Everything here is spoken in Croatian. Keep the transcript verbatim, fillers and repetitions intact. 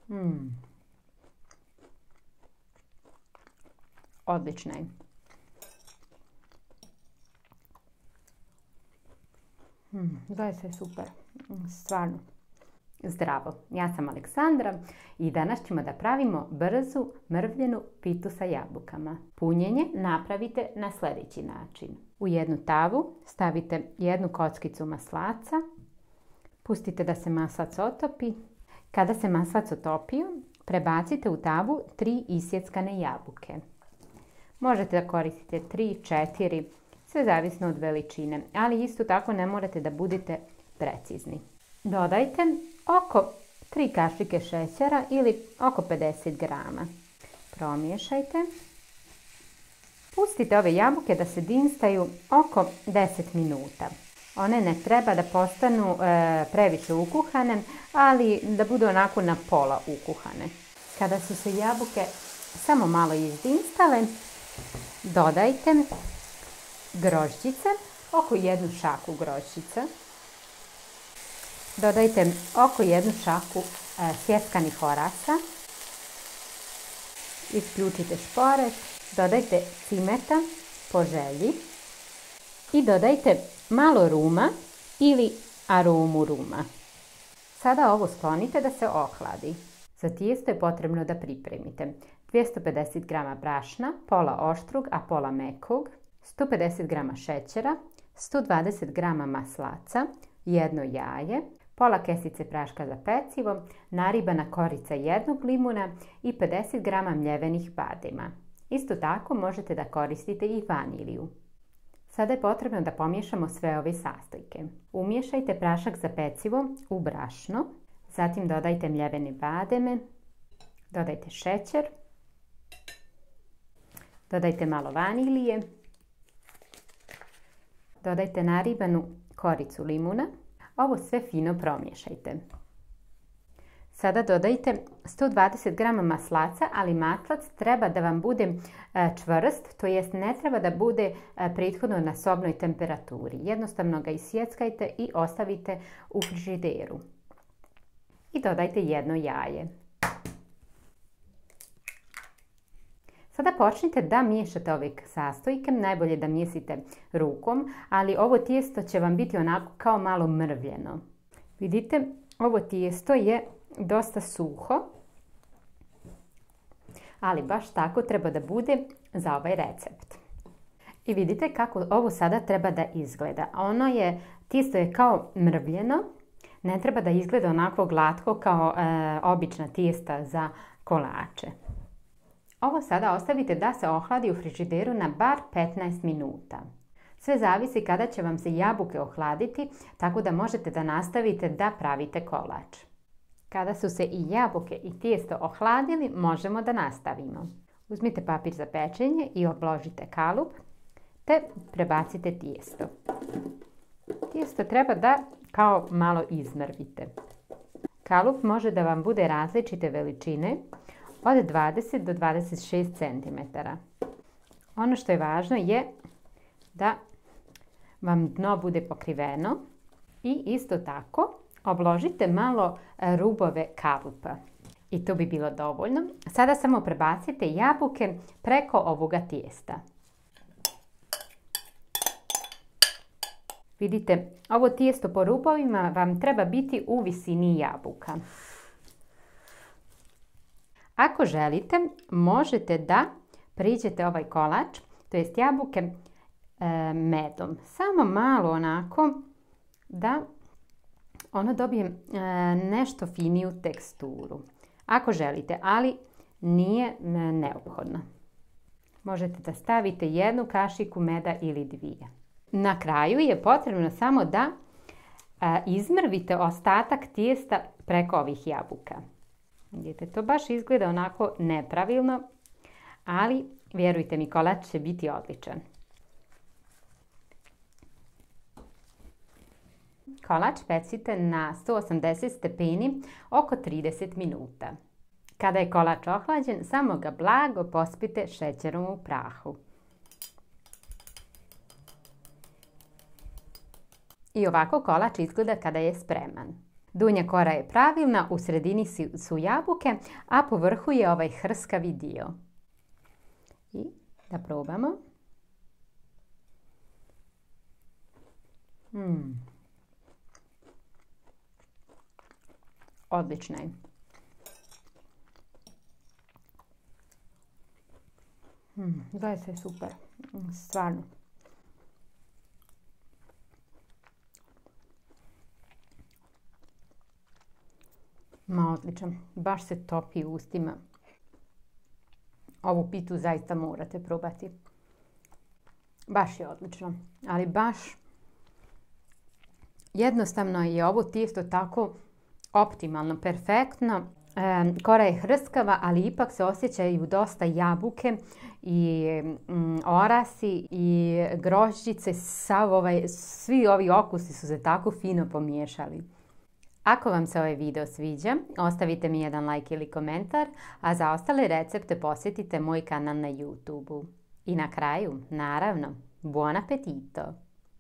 Mm. Odlična je. Mm, zaista je super. Stvarno. Zdravo, ja sam Aleksandra i danas ćemo da pravimo brzu mrvljenu pitu sa jabukama. Punjenje napravite na sljedeći način. U jednu tavu stavite jednu kockicu maslaca, pustite da se maslac otopi. Kada se maslac otopio, prebacite u tavu tri isjeckane jabuke. Možete da koristite tri, četiri, sve zavisno od veličine, ali isto tako ne morate da budete precizni. Dodajte oko tri kašike šećera ili oko pedeset grama. Promiješajte. Pustite ove jabuke da se dinstaju oko deset minuta. One ne treba da postanu e, previše ukuhane, ali da budu onako na pola ukuhane. Kada su se jabuke samo malo izdinstale, dodajte grožđice, oko jednu šaku grožđica. Dodajte oko jednu šaku e, sjeckanih orasa. Isključite šporet. Dodajte cimeta po želji. I dodajte malo ruma ili aromu ruma. Sada ovo sklonite da se ohladi. Za tijesto je potrebno da pripremite dvjesto pedeset grama brašna, pola oštrog, a pola mekog, sto pedeset grama šećera, sto dvadeset grama maslaca, jedno jaje, pola kesice praška za pecivo, naribana korica jednog limuna i pedeset grama mljevenih badema. Isto tako možete da koristite i vaniliju. Sada je potrebno da pomiješamo sve ove sastojke. Umiješajte prašak za pecivo u brašno, zatim dodajte mljevene bademe, dodajte šećer, dodajte malo vanilije, dodajte naribanu koricu limuna. Ovo sve fino promiješajte. Sada dodajte sto dvadeset grama maslaca, ali maslac treba da vam bude čvrst, to jest ne treba da bude prethodno na sobnoj temperaturi. Jednostavno ga isjeckajte i ostavite u frižideru. I dodajte jedno jaje. Sada počnite da miješate ove sastojke, najbolje da mijesite rukom, ali ovo tijesto će vam biti onako kao malo mrvljeno. Vidite, ovo tijesto je dosta suho, ali baš tako treba da bude za ovaj recept. I vidite kako ovo sada treba da izgleda. Ono je, tijesto je kao mrvljeno, ne treba da izgleda onako glatko kao e, obična tijesta za kolače. Ovo sada ostavite da se ohladi u frižideru na bar petnaest minuta. Sve zavisi kada će vam se jabuke ohladiti, tako da možete da nastavite da pravite kolač. Kada su se i jabuke i tijesto ohladili, možemo da nastavimo. Uzmite papir za pečenje i obložite kalup, te prebacite tijesto. Tijesto treba da kao malo izmrvite. Kalup može da vam bude različite veličine, od dvadeset do dvadeset šest centimetara. Ono što je važno je da vam dno bude pokriveno i isto tako obložite malo rubove kalupa. I to bi bilo dovoljno. Sada samo prebacite jabuke preko ovoga tijesta. Vidite, ovo tijesto po rubovima vam treba biti u visini jabuka. Ako želite, možete da priđete ovaj kolač, to jest jabuke, e, medom. Samo malo onako da ono dobije e, nešto finiju teksturu. Ako želite, ali nije e, neophodno. Možete da stavite jednu kašiku meda ili dvije. Na kraju je potrebno samo da e, izmrvite ostatak tijesta preko ovih jabuka. Vidite, to baš izgleda onako nepravilno, ali vjerujte mi, kolač će biti odličan. Kolač pecite na sto osamdeset stepeni oko trideset minuta. Kada je kolač ohlađen, samo ga blago pospite šećerom u prahu. I ovako kolač izgleda kada je spreman. Donja kora je pravilna, u sredini su jabuke, a po vrhu je ovaj hrskavi dio. I da probamo. Mm. Odlična je. Mm, zaista je super. Stvarno. Ma odličan. Baš se topi u ustima. Ovu pitu zaista morate probati. Baš je odlično. Ali baš jednostavno je ovo tijesto tako optimalno, perfektno. E, kora je hrskava, ali ipak se osjećaju dosta jabuke i mm, orasi i grožđice. Sav ovaj, svi ovi okusi su se tako fino pomiješali. Ako vam se ovaj video sviđa, ostavite mi jedan like ili komentar, a za ostale recepte posjetite moj kanal na YouTube-u. I na kraju, naravno, buon appetito!